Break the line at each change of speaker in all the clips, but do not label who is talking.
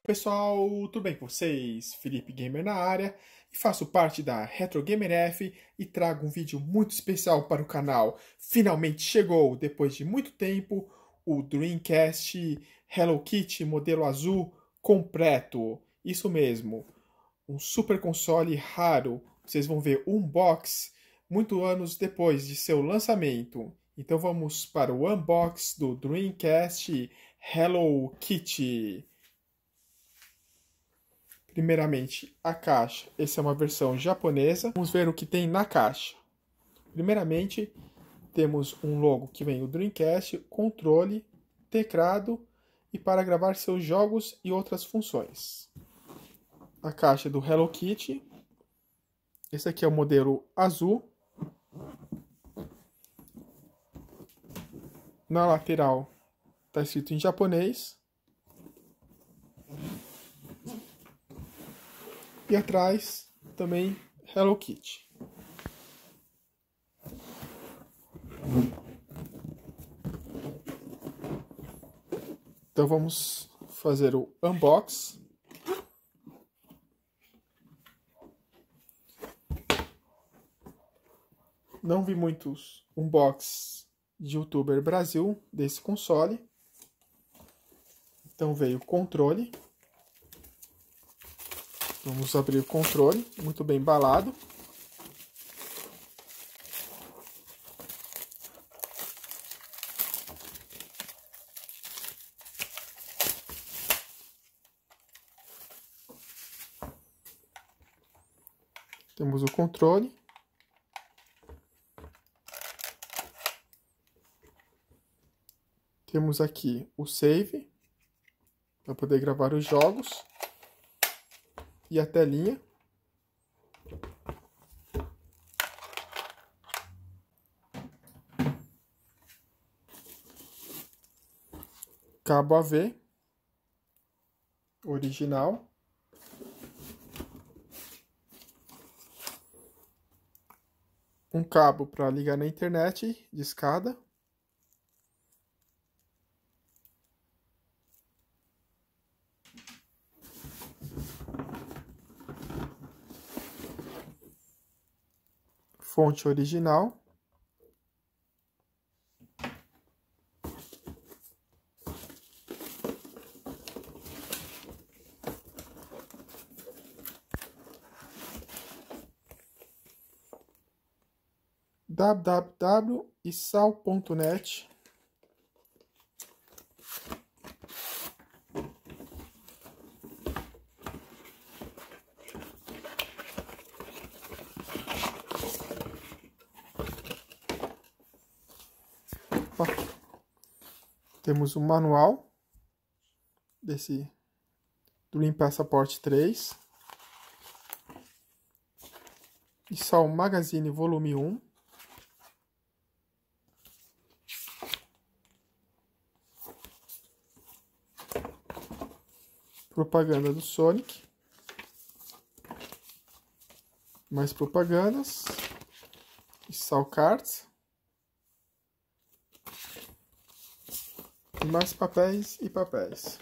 Pessoal, tudo bem com vocês? Felipe Gamer na área e faço parte da Retro Gamer F e trago um vídeo muito especial para o canal. Finalmente chegou, depois de muito tempo, o Dreamcast Hello Kitty modelo azul completo. Isso mesmo, um super console raro. Vocês vão ver um unbox muitos anos depois de seu lançamento. Então vamos para o unbox do Dreamcast Hello Kitty. Primeiramente, a caixa. Essa é uma versão japonesa. Vamos ver o que tem na caixa. Primeiramente, temos um logo que vem o Dreamcast, controle, teclado e para gravar seus jogos e outras funções. A caixa do Hello Kitty. Esse aqui é o modelo azul. Na lateral está escrito em japonês. E atrás também Hello Kitty. Então vamos fazer o unbox. Não vi muitos unboxings de YouTuber Brasil desse console. Então veio o controle. Vamos abrir o controle, muito bem embalado. Temos o controle. Temos aqui o save, para poder gravar os jogos. E a telinha. Cabo AV. Original. Um cabo para ligar na internet de escada. Fonte original. www.isal.net. Temos o manual desse Dream Passport 3. Isal Magazine Volume 1. Propaganda do Sonic. Mais propagandas. Isal Cards. Mais papéis e papéis.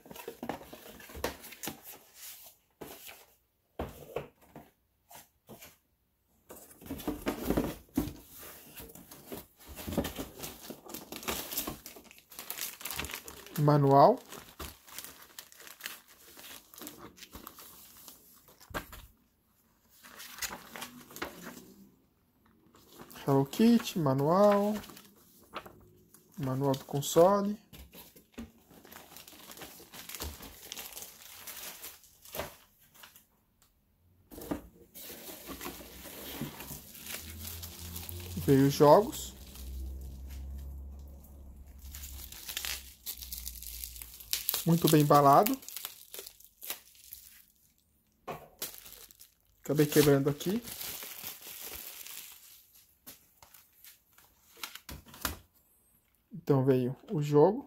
Manual. Hello Kitty, manual. Manual do console. Veio os jogos. Muito bem embalado. Acabei quebrando aqui. Então veio o jogo.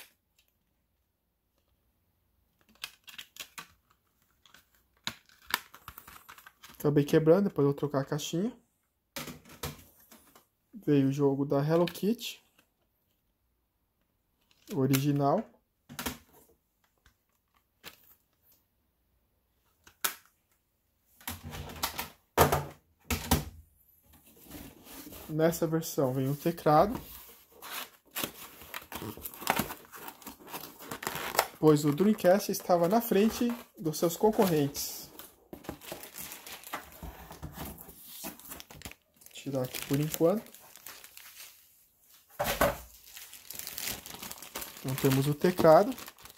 Acabei quebrando, depois eu vou trocar a caixinha. Veio o jogo da Hello Kitty. O original. Nessa versão vem o teclado, pois o Dreamcast estava na frente dos seus concorrentes. Vou tirar aqui por enquanto. Então temos o teclado.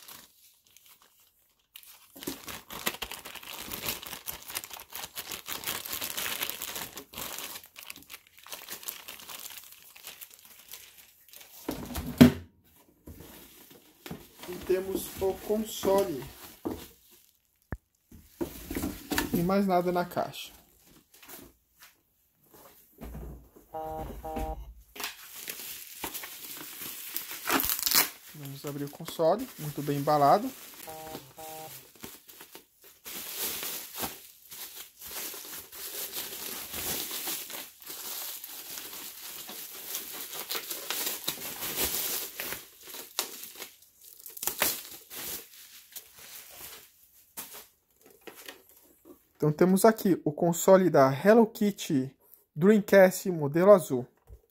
E temos o console. E mais nada na caixa. Vamos abrir o console, muito bem embalado. Então temos aqui o console da Hello Kitty Dreamcast modelo azul.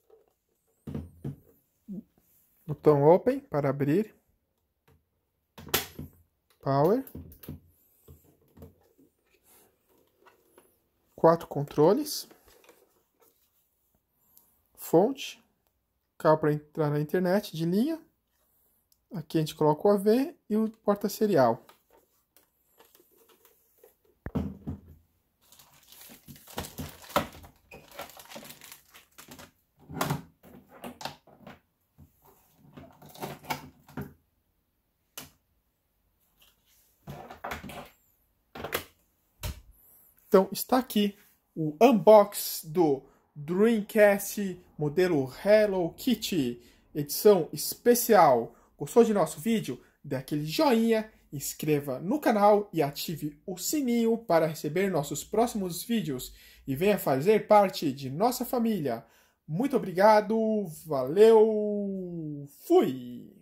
Botão Open para abrir. Power. 4 controles. Fonte. Cabo para entrar na internet de linha. Aqui a gente coloca o AV e o porta-serial. Então, está aqui o unboxing do Dreamcast modelo Hello Kitty, edição especial. Gostou de nosso vídeo? Dê aquele joinha, inscreva no canal e ative o sininho para receber nossos próximos vídeos. E venha fazer parte de nossa família. Muito obrigado, valeu, fui!